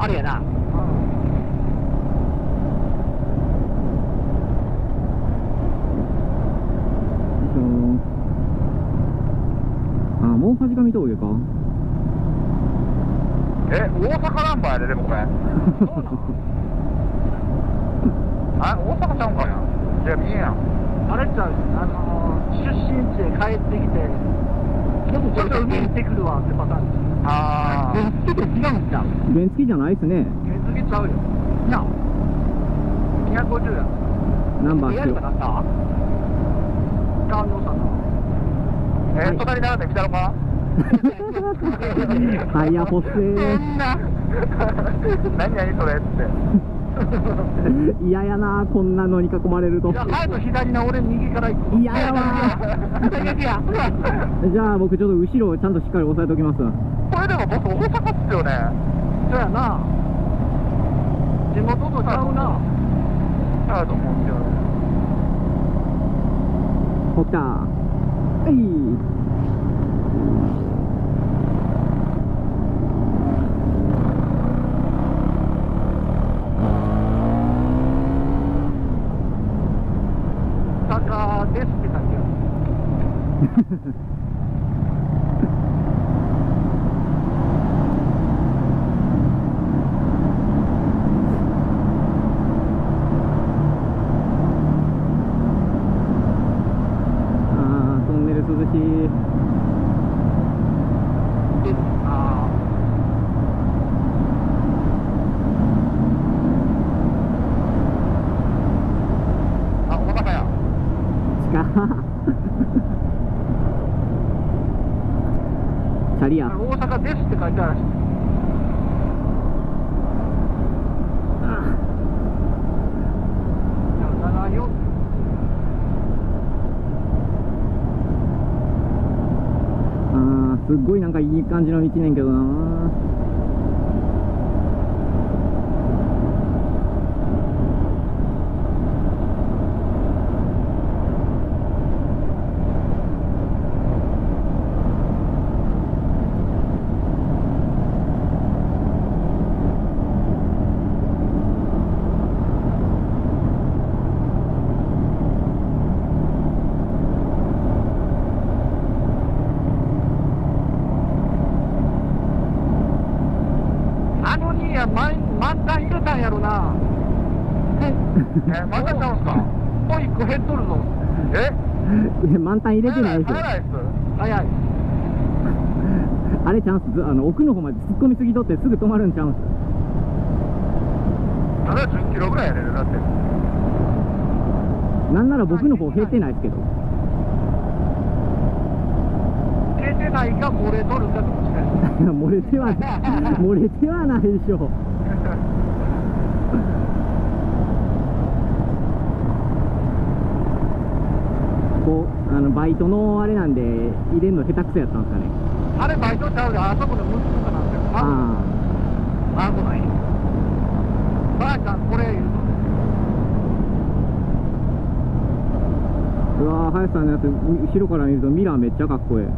あれやな。 あ、もう端上峠か。 大阪ナンバーやで、でもこれ。あ、大阪ちゃうんかな。いや、見えやん。 あれっちゃう、出身地へ帰ってきて、ちょっと海行ってくるわってパターンです。 あ原付で違うんちゃう？ 原付じゃないっすね。 原付ちゃうよ。なあ。250や。 ナンバーやるかなった？感動したな。 隣並んで見たのか。 タイヤ細そんな。何々それって。 嫌やな、こんなのに囲まれると。 じゃあ、早く左な、俺右から行く。 嫌やわ。じゃあ僕ちょっと後ろをちゃんとしっかり押さえておきます。 これでも僕大阪っすよね。 そうやな。地元とちゃうな。 だと思うんですよ。 起きた。はい。 坂ですって感じや。 トンネル涼しい。 大阪や。 チャリや。 大阪ですって書いてあるし。 すっごいなんかいい感じの道ねんけどな。 満タン入れたんやろな。 満タンちゃうんすか。 もう1個減っとるぞ。 満タン入れてないですよ。 早い。 あれちゃうんす。奥の方まで突っ込みすぎとってすぐ止まるんちゃうんす。 まだ10キロぐらいやねだって。 なんなら僕の方減ってないですけど。 消えてないか漏れとるかともしれない。 漏れてはないでしょ。こうバイトのあれなんで入れるの下手くそやったんですかね。 あれバイトちゃうで、あそこの息子かなんだよ。ああ、危ない。ばあちゃんこれ言うと。 うわー、林さんのやつ後ろから見るとミラーめっちゃかっこいい。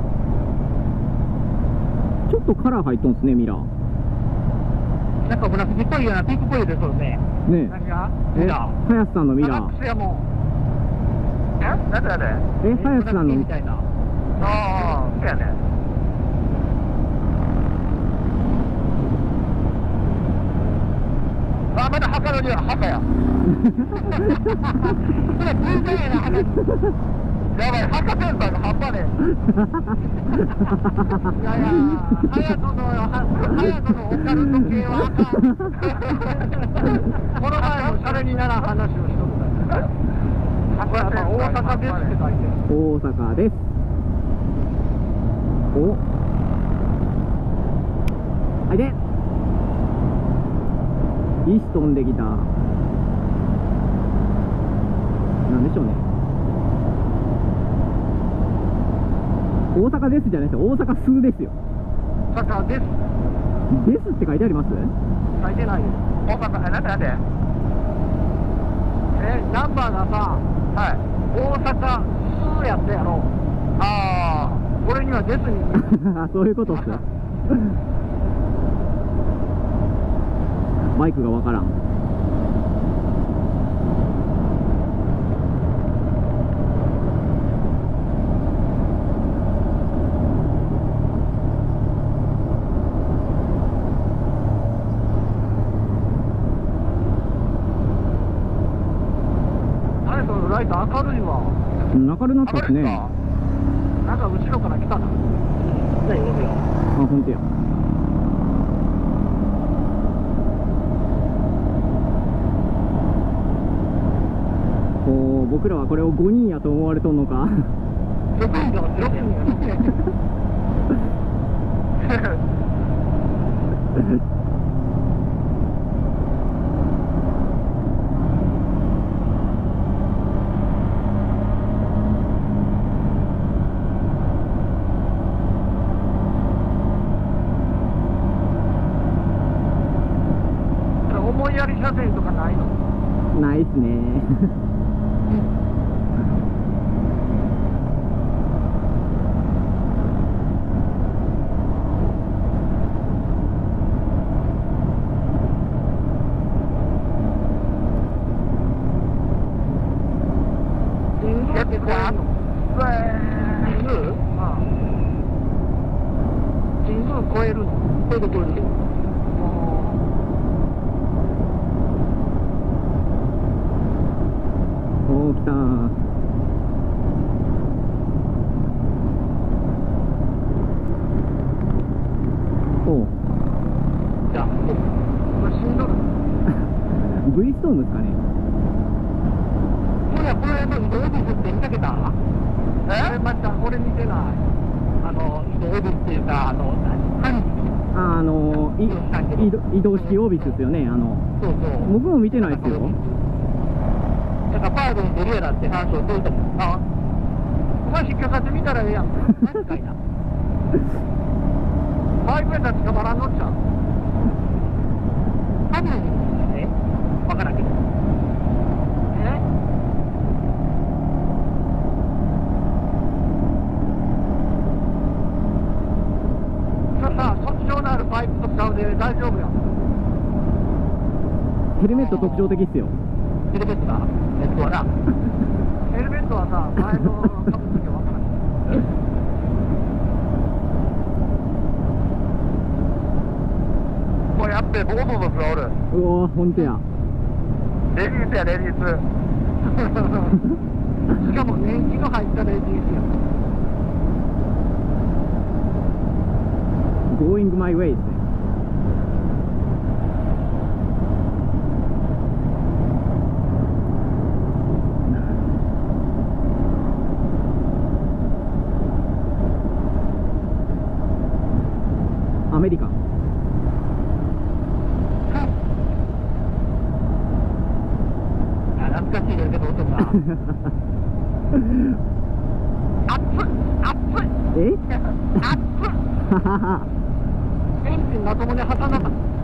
ちょっとカラー入っとんすね、ミラー。 なんか紫っぽいようなピンクっぽいですよね。 ねえ。 何が？ 林さんのミラー。 やもう。 なんで林さんの。 みたいな。 ああ、そうやね。あ、まだ墓のには墓や。それ偶然やな、墓。やばい、墓センターが半端ねえ。 いやいや、隼人のオカルト系はあかん。この前もシャレにならん話をしとった。大阪ですって書いてる。 大阪です。お。はいで。石飛んできた。なんでしょうね。大阪ですじゃないですよ。大阪数ですよ。 大阪です。 ですって書いてあります？ 書いてないです。 大阪、なんでナンバーがさ、大阪数やったやろ。 ああ、 俺にはですに。 そういうことっすよ。 バイクがわからん。 あれそのライト明るいわ。 明るなったっすね。 なんか後ろから来たな。じゃあ行くよ。 あ、ほんとや。こう僕らはこれを5人やと思われとんのか。 6人だ6人や。思いやり車線とかないの？ ないっすね。 やってこやんの？神宮？神宮超えるの？超える超える。 おー、来たー。おう。 じゃあ、これしんどる。 V ストームですかね。 これ移動エビスって見かけた？また俺見てない。移動エビスっていうか、 移動式オービスですよね。 そうそう。 僕も見てないですよ。 だからパールに出るやらって話をすると思うな。お前引っかかってみたらええやん。何かいな。バイクやったら捕まらんのっちゃう。多分ね、わからんけど。さあ、特徴のあるパイプと使うで大丈夫やん。 ヘルメット特徴的っすよ。 ヘルメットだ。はな。ヘルメットはさ、前のかぶっときゃわからん。これやって、ボコボコがおる。 うおー、ほんとや。 レディースや、レディース。しかも年季の入ったレディースや。 Going my way ですね。アメリカン。 懐かしいけど音が。熱っ熱っえ熱っエンジンまともに挟んなかった。